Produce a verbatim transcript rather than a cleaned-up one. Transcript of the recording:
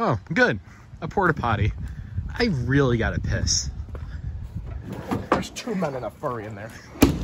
Oh, good. A porta potty. I really gotta piss. There's two men and a furry in there.